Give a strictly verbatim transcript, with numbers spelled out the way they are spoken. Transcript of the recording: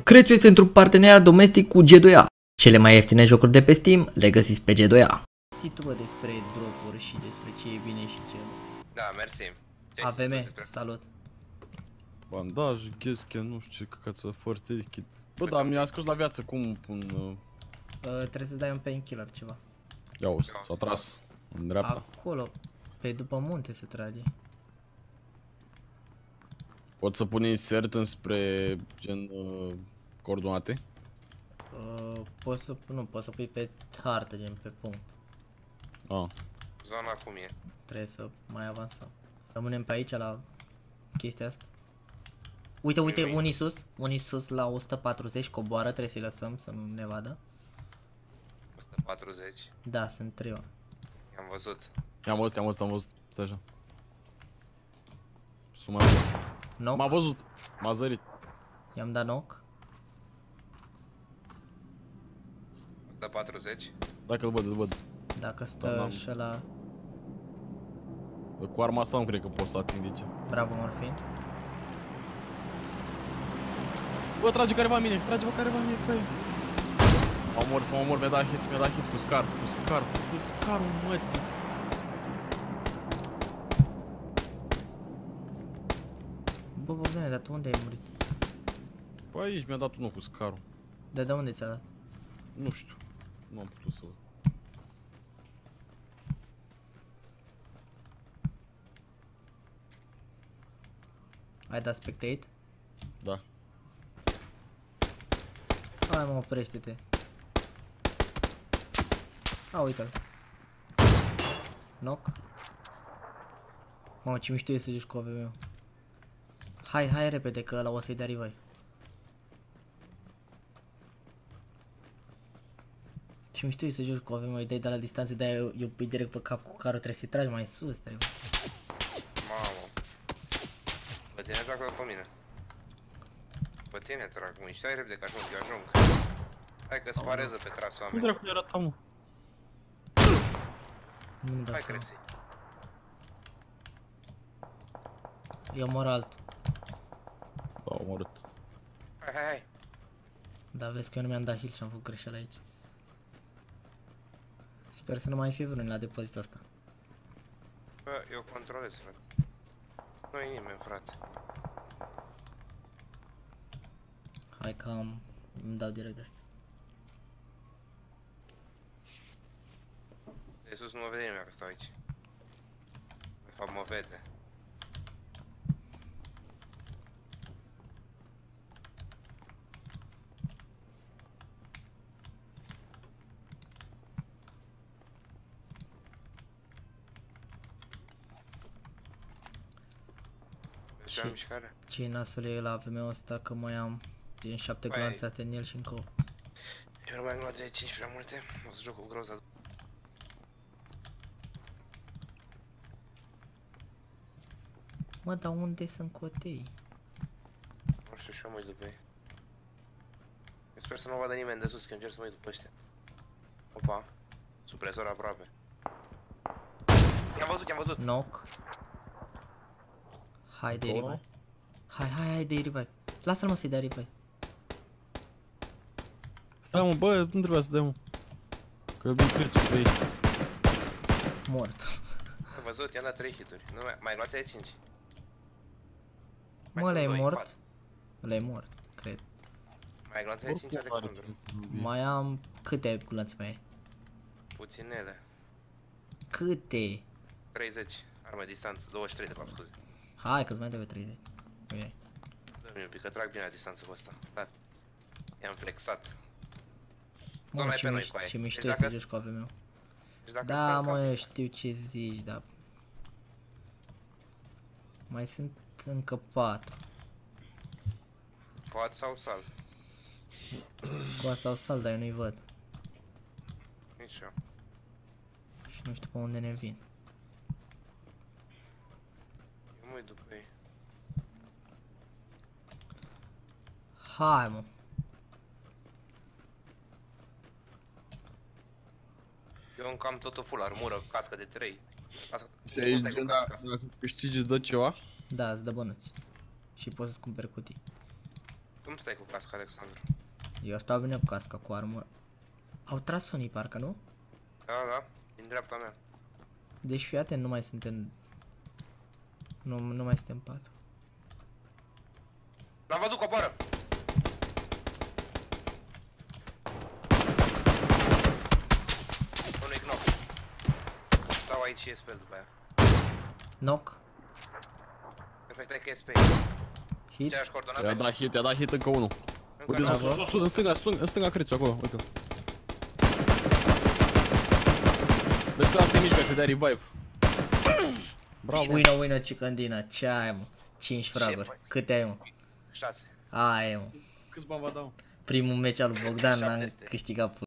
Crețu este într-un parteneriat domestic cu G doi A. Cele mai ieftine jocuri de pe Steam le găsiți pe G doi A. Știi tu, bă, despre dropuri și despre ce e bine și ce... Da, mersi. A V M, salut. Bandaj, cheschea, nu știu ce căcață, first aid kit. Bă, dar mi-a scos la viață, cum pun... Uh... Uh, trebuie să dai un painkiller ceva. Ia uzi, s-a tras în dreapta. Acolo, pe după munte se trage. Pot să pun insert înspre gen uh, coordonate? Uh, poți să, nu, poți să pui pe hartă, gen pe punct. Ah. Zona cum e? Trebuie să mai avansăm. Rămânem pe aici la chestia asta. Uite, uite, unii sus, unii sus la o sută patruzeci coboară, trebuie să-i lăsăm să nu ne vadă. o sută patruzeci? Da, sunt trei. I-am văzut. I-am văzut, i-am văzut, am văzut, stai așa. Sunt mai văzut. Knock. M-a văzut, m-a zărit. I-am dat knock. o sută patruzeci? Dacă îl văd, îl văd. Dacă stă și ăla... Cu arma asta nu cred că pot să ating aici. Bravo, Morfin. Bă, trage careva mine, trage-bă careva mine pe el. M-a omor, m-a omor, mi-a dat hit, mi-a dat hit cu scar, cu scar, cu scarul mătii. Bă, Bogdane, dar tu unde ai murit? Bă, aici mi-a dat unul cu scarul. De de unde ți-a dat? Nu știu, nu am putut să văd. Ai dat spectate? Da. Hai, mă, oprește-te. A, uite-l. Knock. Mamă, ce mișto e să joci cu A V M-ul. Hai, hai repede, că ăla o să-i dea revive. Ce mișto e să joci cu A V M-ul, îi dai de la distanță, de-aia eu, eu îi direct pe cap cu carul, trebuie să-i tragi mai sus, trebuie. Mamă. Pe tine joacă pe mine. Pe tine trag, mâini, stai repede că ajung, eu ajung. Hai că spareză pe tras Cum oameni. dracu era ta, mă? Nu-mi dau Hai seama. creții. Eu omor altul. Da, omorât. Hai, hai, hai. Dar vezi că eu nu mi-am dat heal și am făcut greșeală aici. Sper să nu mai fie vreunul la depozitul ăsta. Bă, eu controlez, frate. Nu e nimeni, frate. Hai că am... îmi dau direct asta. De sus nu mă vede nimeni că stau aici. De fapt mă vede. Vezi am mișcare? Ce nasul e la A V M-ul ăsta că mai am din șapte Băi. gloanțate în el și încă o. Eu nu mai am luat de cinci prea multe. O să joc cu groza. Mă, dar unde sunt cotei? Nu știu și eu mă uit după ei. Eu sper să nu vadă nimeni de sus, că încerc să mă uit după ăștia. Opa. Supresor aproape. I-am văzut, i-am văzut. Knock. Hai de Două. revive. Hai, hai, hai de revive. Lasă-l, mă, să-i dea revive. Stai, mă, bă, nu trebuia să dai, mă. Că vin crețul pe aici. Mort. Am văzut, i-am dat trei hituri. Nu mai, mai luați aia cinci. Mă, ăla e mort. Ăla e mort, cred. Mai luați aia cinci, Alexandru. Mai am... Câte gloanțe mai ai? Puținele. Câte? treizeci. Armă distanță. douăzeci și trei de fapt, scuze. Hai că-ți mai trebuie treizeci. Bine. Dă-mi un pic, că trag bine la distanță cu ăsta. Da. I-am flexat. Mă, Doamne, ce, pe noi, miș cu aia. ce mișto Deci e să dacă- joci cu A V M-ul. Deci dacă Da, stau mă, cap- eu știu ce zici, dar... Mai sunt încă patru. Coat sau sal? Scoa sau sal, dar eu nu-i văd. Nici eu. Și nu știu pe unde ne vin. Eu mă uit după ei. Hai, mă. Eu încă am totul full armură, cască de trei. Cască... Și aici, Stai cu da, casca. dacă câștigi îți dă ceva? Da, îți dă bănuți. Și poți să-ți cumperi cutii. Cum stai cu casca, Alexandru? Eu stau bine cu casca, cu armură. Au tras unii parcă, nu? Da, da, din dreapta mea. Deci fii atent, nu mai suntem... Nu, nu mai suntem patru. L-am văzut, coboară! Unui knock. Stau aici și E S P după aia. Knock. Perfect, hai că E S P. Hit. Ce-aș coordonate? I-a dat hit, i-a dat hit încă unul. Încă Uite, n-am sus, sus, sus, în stânga, sus, în stânga crețu, acolo, uite. Deci că se mișcă, se dea revive. Bravo. Wină, wină, chicken dinner. Ce ai, mă? cinci fraguri. faci? Câte ai, mă? șase. Aia, mă. Câți bani vă dau? Primul meci al lui Bogdan l-am șapte este. câștigat.